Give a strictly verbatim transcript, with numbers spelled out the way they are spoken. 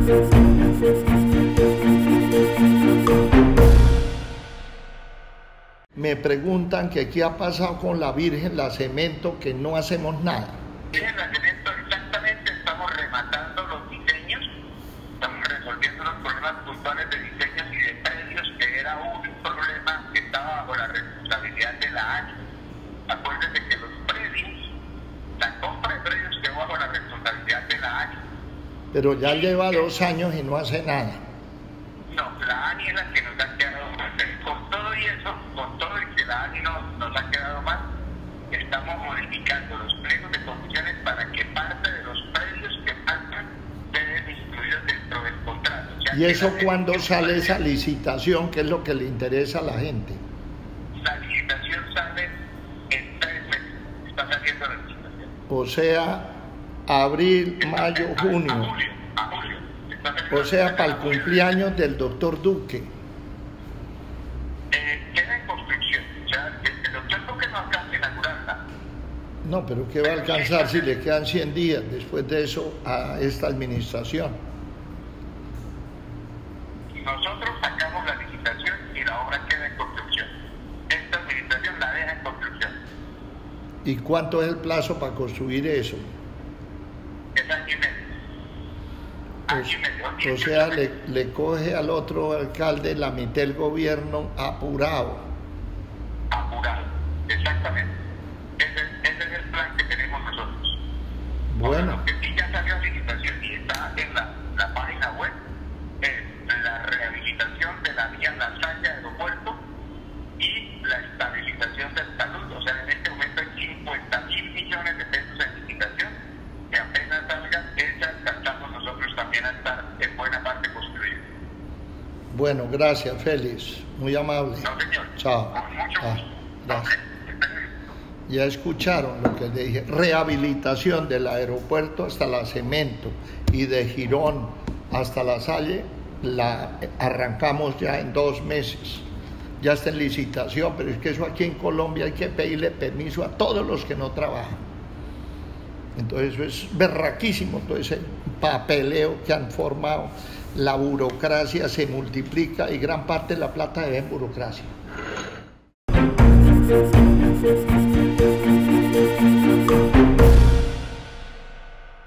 Me preguntan que qué ha pasado con la Virgen La Cemento, que no hacemos nada. Virgen La Cemento, exactamente, estamos rematando los diseños, estamos resolviendo los problemas puntuales de diseños y de precios, que era un problema que estaba bajo la responsabilidad de la A N I. Acuérdense que los predios, la compra de predios quedó bajo la responsabilidad de la A N I. Pero ya lleva dos años y no hace nada. No, la A N I es la que nos ha quedado mal. Con todo y eso, con todo y que la A N I no, nos ha quedado mal, estamos modificando los pliegos de condiciones para que parte de los predios que faltan queden incluidos dentro del contrato. Ya ¿Y eso que cuándo sale esa licitación? ¿Qué es lo que le interesa a la gente? La licitación sale en tres meses. Está saliendo la licitación. O sea, abril, mayo, A- junio. A, julio, a julio. Está saliendo O sea, la para el licitación a julio. cumpleaños del doctor Duque. Eh, queda en construcción. O sea, el, el doctor Duque no alcanza a inaugurarla. No, pero ¿qué va a alcanzar si le quedan cien días después de eso a esta administración? Nosotros sacamos la licitación y la obra queda en construcción. Esta administración la deja en construcción. ¿Y cuánto es el plazo para construir eso? Es año y medio. Año y medio. O dieciocho sea, meses. le, le coge al otro alcalde la mitad del gobierno apurado. Apurado. Exactamente. Ese, ese es el plan que tenemos nosotros. Bueno, Lo que sí ya salió a licitación y está en la, la página web es la rehabilitación de la vía La Salle Aeropuerto y la estabilización del salud. O sea, en este momento hay cincuenta mil millones de pesos en licitación que apenas salgan, esa alcanzamos nosotros también a estar en buena parte construidos. bueno, gracias, Félix. Muy amable. No, señor. Chao. Con mucho Ah, gusto. gracias. Ok. Ya escucharon lo que le dije. Rehabilitación del aeropuerto hasta La Cemento y de Girón hasta La Salle, la arrancamos ya en dos meses. Ya está en licitación, pero es que eso aquí en Colombia hay que pedirle permiso a todos los que no trabajan. Entonces eso es berraquísimo, todo ese papeleo que han formado. La burocracia se multiplica y gran parte de la plata debe en burocracia.